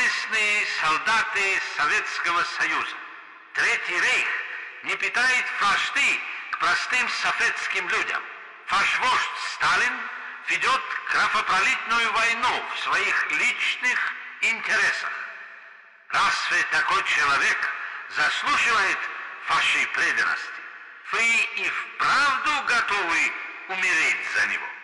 доблестные солдаты Советского Союза. Третий рейх не питает вражды к простым советским людям. Фашвождь Сталин ведет кровопролитную войну в своих личных интересах. Разве такой человек заслуживает вашей преданности? Вы и вправду готовы умереть за него?